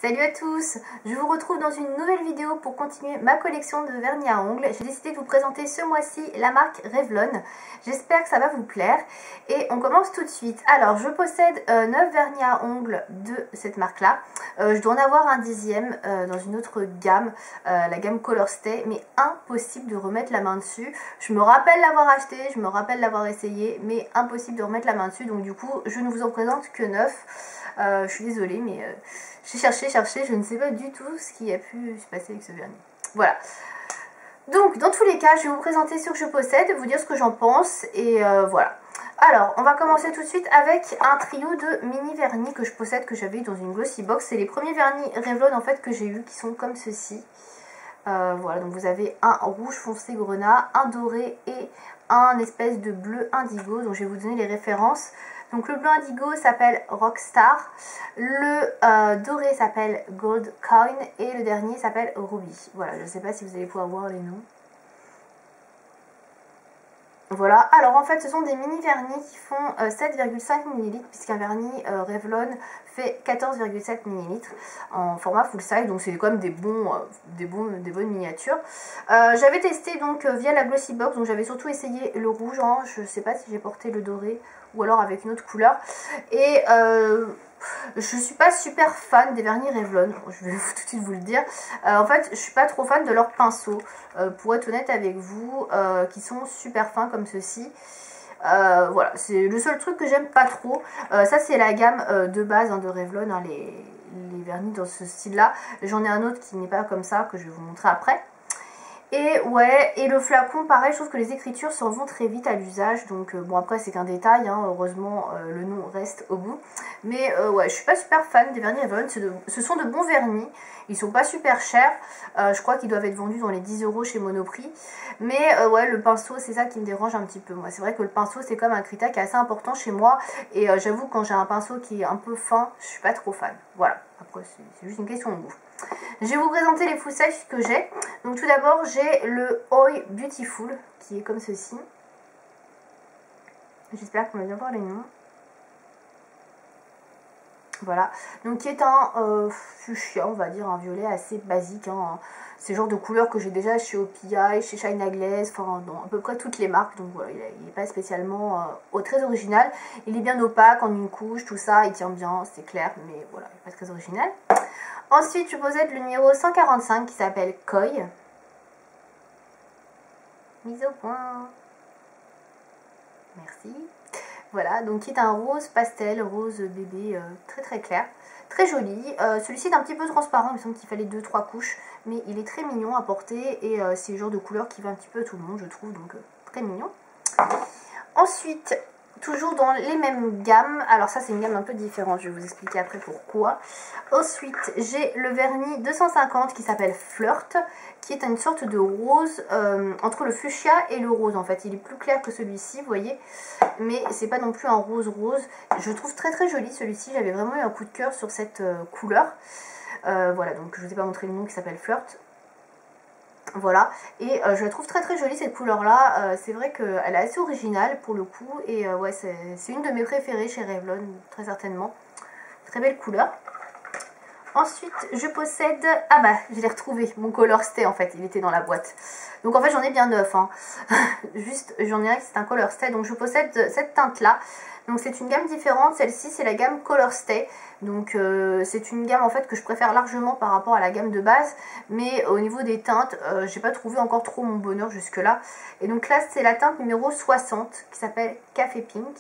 Salut à tous, je vous retrouve dans une nouvelle vidéo pour continuer ma collection de vernis à ongles. J'ai décidé de vous présenter ce mois-ci la marque Revlon. J'espère que ça va vous plaire et on commence tout de suite. Alors je possède 9 vernis à ongles de cette marque-là. Je dois en avoir un dixième dans une autre gamme, la gamme Color Stay, mais impossible de remettre la main dessus. Je me rappelle l'avoir acheté, je me rappelle l'avoir essayé, mais impossible de remettre la main dessus. Donc du coup, je ne vous en présente que 9. Je suis désolée, mais j'ai cherché, je ne sais pas du tout ce qui a pu se passer avec ce vernis. Voilà. Donc, dans tous les cas, je vais vous présenter ce que je possède, vous dire ce que j'en pense, et voilà. Alors, on va commencer tout de suite avec un trio de mini vernis que je possède, que j'avais dans une glossy box. C'est les premiers vernis Revlon en fait que j'ai eu, qui sont comme ceci. Voilà, donc vous avez un rouge foncé grenat, un doré et un espèce de bleu indigo. Donc je vais vous donner les références. Donc le bleu indigo s'appelle Rockstar, le doré s'appelle Gold Coin et le dernier s'appelle Ruby. Voilà, je ne sais pas si vous allez pouvoir voir les noms. Voilà, alors en fait ce sont des mini vernis qui font 7,5 ml puisqu'un vernis Revlon fait 14,7 ml en format full size, donc c'est quand même des bonnes miniatures. J'avais testé donc via la glossy box, donc j'avais surtout essayé le rouge, hein. Je sais pas si j'ai porté le doré ou alors avec une autre couleur, et je suis pas super fan des vernis Revlon, je vais tout de suite vous le dire. En fait, je suis pas trop fan de leurs pinceaux, pour être honnête avec vous, qui sont super fins comme ceci. Voilà, c'est le seul truc que j'aime pas trop. Ça, c'est la gamme de base, hein, de Revlon, hein, les vernis dans ce style-là. J'en ai un autre qui n'est pas comme ça, que je vais vous montrer après. Et ouais, et le flacon, pareil, je trouve que les écritures s'en vont très vite à l'usage. Donc bon, après c'est qu'un détail, hein, heureusement le nom reste au bout. Mais ouais, je suis pas super fan des vernis Revlon. Ce sont de bons vernis, ils sont pas super chers. Je crois qu'ils doivent être vendus dans les 10 € chez Monoprix. Mais ouais, le pinceau, c'est ça qui me dérange un petit peu. Moi, c'est vrai que le pinceau, c'est comme un critère qui est assez important chez moi. Et j'avoue, quand j'ai un pinceau qui est un peu fin, je suis pas trop fan. Voilà, après c'est juste une question de goût. Je vais vous présenter les full size que j'ai. Donc tout d'abord j'ai le Oi Beautiful qui est comme ceci. J'espère qu'on va bien voir les noms. Voilà, donc qui est un fuchsia, on va dire, un violet assez basique, hein. C'est le genre de couleur que j'ai déjà chez OPI, chez China Glaze, enfin dans à peu près toutes les marques. Donc voilà, il n'est pas spécialement très original. Il est bien opaque, en une couche, tout ça, il tient bien, c'est clair, mais voilà, il n'est pas très original. Ensuite, je possède le numéro 145 qui s'appelle Koi. Mise au point. Merci. Voilà, donc qui est un rose pastel, rose bébé très très clair. Très joli. Celui-ci est un petit peu transparent, il me semble qu'il fallait 2-3 couches. Mais il est très mignon à porter et c'est le genre de couleur qui va un petit peu à tout le monde, je trouve. Donc très mignon. Ensuite, toujours dans les mêmes gammes, alors ça c'est une gamme un peu différente, je vais vous expliquer après pourquoi. Ensuite j'ai le vernis 250 qui s'appelle Flirt, qui est une sorte de rose entre le fuchsia et le rose en fait. Il est plus clair que celui-ci, vous voyez, mais c'est pas non plus un rose rose. Je trouve très très joli celui-ci, j'avais vraiment eu un coup de cœur sur cette couleur. Voilà, donc je vous ai pas montré le nom, qui s'appelle Flirt. Voilà, et je la trouve très très jolie cette couleur là, c'est vrai qu'elle est assez originale pour le coup, et ouais, c'est une de mes préférées chez Revlon, très certainement. Très belle couleur. Ensuite je possède, ah bah je l'ai retrouvé, mon Color Stay en fait, il était dans la boîte. Donc en fait j'en ai bien 9, hein. Juste j'en ai un qui c'est un Color Stay, donc je possède cette teinte là. Donc c'est une gamme différente, celle-ci c'est la gamme Color Stay. Donc c'est une gamme en fait que je préfère largement par rapport à la gamme de base. Mais au niveau des teintes, j'ai pas trouvé encore trop mon bonheur jusque là. Et donc là c'est la teinte numéro 60 qui s'appelle Café Pink.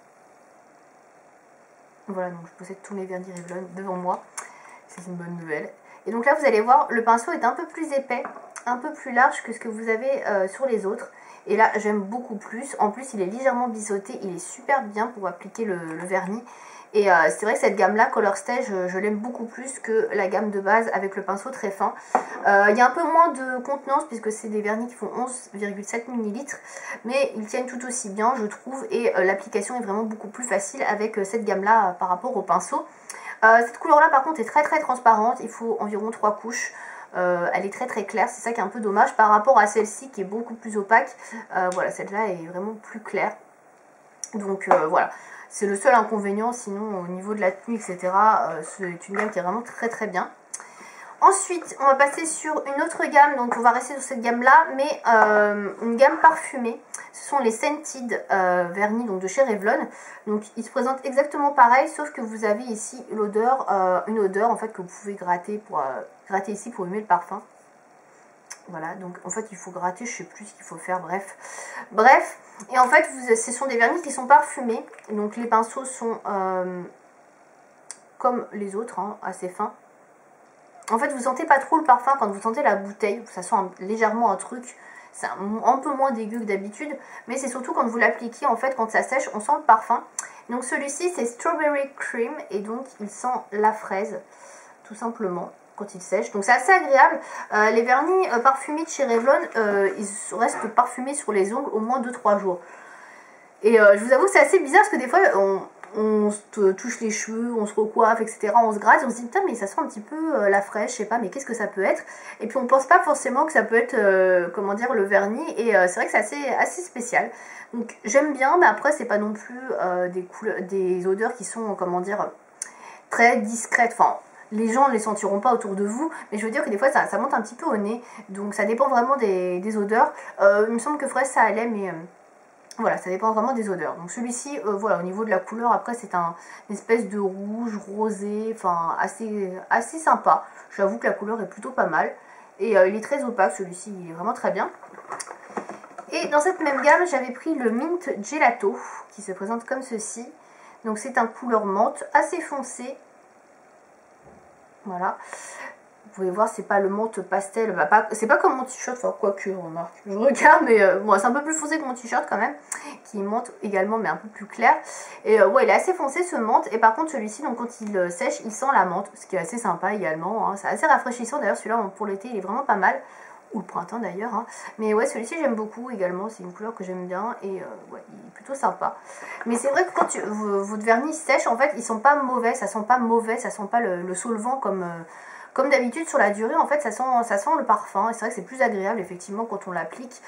Voilà, donc je possède tous mes vernis Revlon devant moi. C'est une bonne nouvelle. Et donc là vous allez voir, le pinceau est un peu plus épais, un peu plus large que ce que vous avez sur les autres. Et là j'aime beaucoup plus. En plus il est légèrement biseauté, il est super bien pour appliquer le vernis. Et c'est vrai que cette gamme là, Color Stay, je l'aime beaucoup plus que la gamme de base avec le pinceau très fin. Il y a un peu moins de contenance puisque c'est des vernis qui font 11,7 ml. Mais ils tiennent tout aussi bien je trouve. Et l'application est vraiment beaucoup plus facile avec cette gamme là par rapport au pinceau. Cette couleur là par contre est très très transparente, il faut environ 3 couches. Elle est très très claire, c'est ça qui est un peu dommage par rapport à celle-ci qui est beaucoup plus opaque. Voilà, celle-là est vraiment plus claire. Donc voilà, c'est le seul inconvénient, sinon au niveau de la tenue, etc., c'est une gamme qui est vraiment très très bien. Ensuite, on va passer sur une autre gamme, donc on va rester sur cette gamme-là, mais une gamme parfumée. Ce sont les Scented vernis donc de chez Revlon. Donc ils se présentent exactement pareil, sauf que vous avez ici l'odeur, une odeur en fait que vous pouvez gratter gratter ici pour humer le parfum. Voilà, donc en fait il faut gratter, je sais plus ce qu'il faut faire, bref. Et en fait ce sont des vernis qui sont parfumés, donc les pinceaux sont comme les autres, hein, assez fins. En fait, vous sentez pas trop le parfum quand vous sentez la bouteille. Ça sent légèrement un truc. C'est un peu moins dégueu que d'habitude. Mais c'est surtout quand vous l'appliquez, en fait, quand ça sèche, on sent le parfum. Donc celui-ci, c'est Strawberry Cream. Et donc, il sent la fraise, tout simplement, quand il sèche. Donc c'est assez agréable. Les vernis parfumés de chez Revlon, ils restent parfumés sur les ongles au moins 2-3 jours. Et je vous avoue que c'est assez bizarre parce que des fois, on se touche les cheveux, on se recoiffe, etc. On se gratte, on se dit putain mais ça sent un petit peu la fraîche, je sais pas, mais qu'est-ce que ça peut être? Et puis on pense pas forcément que ça peut être, comment dire, le vernis. Et c'est vrai que c'est assez spécial. Donc j'aime bien, mais après c'est pas non plus des odeurs qui sont, comment dire, très discrètes. Enfin, les gens ne les sentiront pas autour de vous, mais je veux dire que des fois ça monte un petit peu au nez. Donc ça dépend vraiment des odeurs. Il me semble que fraise ça allait, mais... voilà, ça dépend vraiment des odeurs. Donc celui-ci, voilà, au niveau de la couleur, après c'est une espèce de rouge, rosé, enfin assez sympa. J'avoue que la couleur est plutôt pas mal. Et il est très opaque, celui-ci, il est vraiment très bien. Et dans cette même gamme, j'avais pris le Mint Gelato, qui se présente comme ceci. Donc c'est un couleur menthe, assez foncé. Voilà. Vous pouvez voir, c'est pas le menthe pastel, bah, c'est pas comme mon t-shirt, enfin quoique, remarque, je regarde, mais bon, c'est un peu plus foncé que mon t-shirt quand même, qui menthe également, mais un peu plus clair. Et ouais, il est assez foncé ce menthe, et par contre celui-ci, donc quand il sèche, il sent la menthe, ce qui est assez sympa également, hein. C'est assez rafraîchissant, d'ailleurs celui-là pour l'été, il est vraiment pas mal, ou le printemps d'ailleurs, hein. Mais ouais, celui-ci j'aime beaucoup également, c'est une couleur que j'aime bien, et ouais, il est plutôt sympa. Mais c'est vrai que quand votre vernis sèche, en fait, ils sont pas mauvais, ça sent pas mauvais, ça sent pas le solvant comme d'habitude sur la durée, en fait, ça sent le parfum. Et c'est vrai que c'est plus agréable, effectivement, quand on l'applique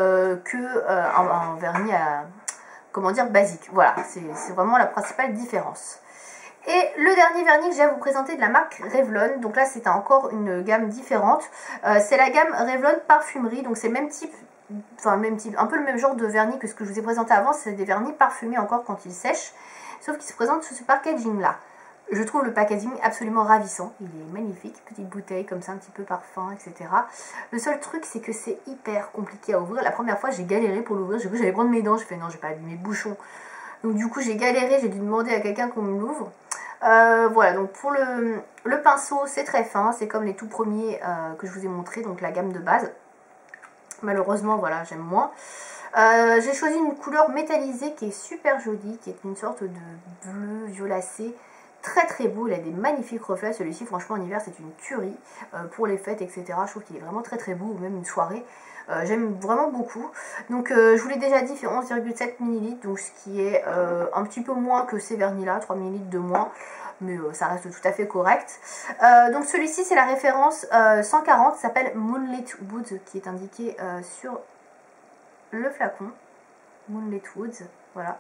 un vernis comment dire, basique. Voilà, c'est vraiment la principale différence. Et le dernier vernis que j'ai à vous présenter de la marque Revlon, donc là c'est encore une gamme différente. C'est la gamme Revlon Parfumerie, donc c'est le même type, un peu le même genre de vernis que ce que je vous ai présenté avant. C'est des vernis parfumés encore quand ils sèchent, sauf qu'ils se présentent sous ce packaging là. Je trouve le packaging absolument ravissant, il est magnifique, petite bouteille comme ça, un petit peu parfum, etc. Le seul truc, c'est que c'est hyper compliqué à ouvrir. La première fois, j'ai galéré pour l'ouvrir, j'ai cru que j'allais prendre mes dents, j'ai fait non, je vais pas abîmer le bouchon. Donc du coup, j'ai galéré, j'ai dû demander à quelqu'un qu'on me l'ouvre. Voilà, donc pour le pinceau, c'est très fin, c'est comme les tout premiers que je vous ai montré, donc la gamme de base. Malheureusement, voilà, j'aime moins. J'ai choisi une couleur métallisée qui est super jolie, qui est une sorte de bleu violacé. Très très beau, il a des magnifiques reflets. Celui-ci, franchement, en hiver, c'est une tuerie pour les fêtes, etc. Je trouve qu'il est vraiment très très beau, ou même une soirée. J'aime vraiment beaucoup. Donc, je vous l'ai déjà dit, il fait 11,7 ml, donc ce qui est un petit peu moins que ces vernis-là, 3 ml de moins. Mais ça reste tout à fait correct. Donc, celui-ci, c'est la référence 140, ça s'appelle Moonlit Woods, qui est indiqué sur le flacon. Moonlit Woods, voilà.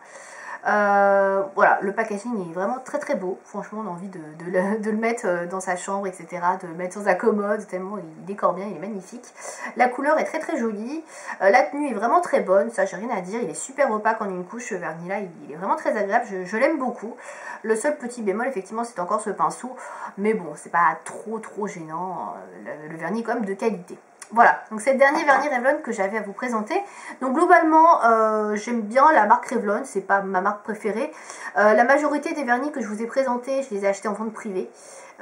Voilà, le packaging est vraiment très très beau. Franchement, on a envie de le mettre dans sa chambre, etc. De le mettre sur sa commode, tellement il décore bien, il est magnifique. La couleur est très très jolie. La tenue est vraiment très bonne, ça j'ai rien à dire. Il est super opaque en une couche, ce vernis là, il est vraiment très agréable, je l'aime beaucoup. Le seul petit bémol, effectivement, c'est encore ce pinceau. Mais bon, c'est pas trop gênant. Le vernis est quand même de qualité. Voilà, donc c'est le dernier vernis Revlon que j'avais à vous présenter. Donc globalement, j'aime bien la marque Revlon, c'est pas ma marque préférée. La majorité des vernis que je vous ai présentés, je les ai achetés en vente privée.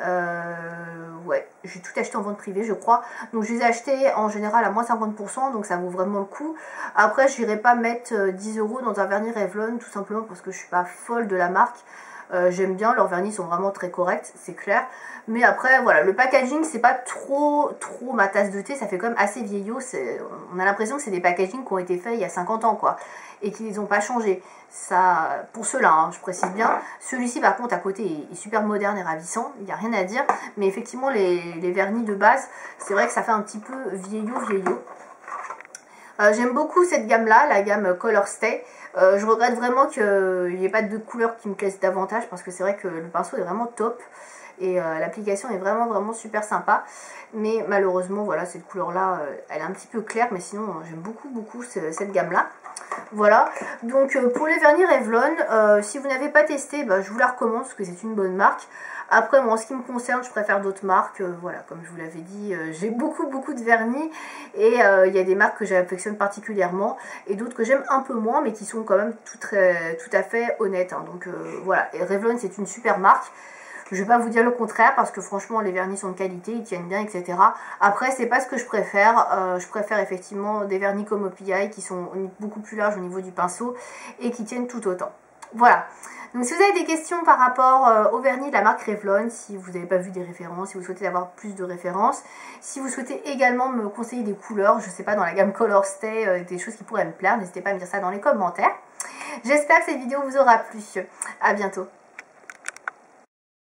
Ouais, j'ai tout acheté en vente privée, je crois. Donc je les ai achetés en général à moins 50%, donc ça vaut vraiment le coup. Après, je n'irai pas mettre 10 € dans un vernis Revlon, tout simplement parce que je suis pas folle de la marque. J'aime bien, leurs vernis sont vraiment très corrects, c'est clair. Mais après, voilà, le packaging, c'est pas trop ma tasse de thé, ça fait quand même assez vieillot. On a l'impression que c'est des packagings qui ont été faits il y a 50 ans, quoi, et qui n'ont pas changé. Ça, pour ceux-là, hein, je précise bien. Celui-ci, par contre, à côté, est super moderne et ravissant, il n'y a rien à dire. Mais effectivement, les vernis de base, c'est vrai que ça fait un petit peu vieillot. J'aime beaucoup cette gamme-là, la gamme Color Stay. Je regrette vraiment qu'il n'y ait pas de couleur qui me plaise davantage parce que c'est vrai que le pinceau est vraiment top. Et l'application est vraiment super sympa. Mais malheureusement, voilà, cette couleur-là, elle est un petit peu claire. Mais sinon, j'aime beaucoup cette gamme-là. Voilà, donc pour les vernis Revlon, si vous n'avez pas testé, bah, je vous la recommande parce que c'est une bonne marque. Après, moi, en ce qui me concerne, je préfère d'autres marques. Voilà, comme je vous l'avais dit, j'ai beaucoup de vernis. Et il y a des marques que j'affectionne particulièrement et d'autres que j'aime un peu moins, mais qui sont quand même tout à fait honnêtes. Hein. Donc voilà, et Revlon, c'est une super marque. Je ne vais pas vous dire le contraire parce que franchement les vernis sont de qualité, ils tiennent bien, etc. Après c'est pas ce que je préfère. Je préfère effectivement des vernis comme OPI qui sont beaucoup plus larges au niveau du pinceau et qui tiennent tout autant. Voilà. Donc si vous avez des questions par rapport au vernis de la marque Revlon, si vous n'avez pas vu des références, si vous souhaitez avoir plus de références, si vous souhaitez également me conseiller des couleurs, je sais pas, dans la gamme Color Stay, des choses qui pourraient me plaire, n'hésitez pas à me dire ça dans les commentaires. J'espère que cette vidéo vous aura plu. À bientôt.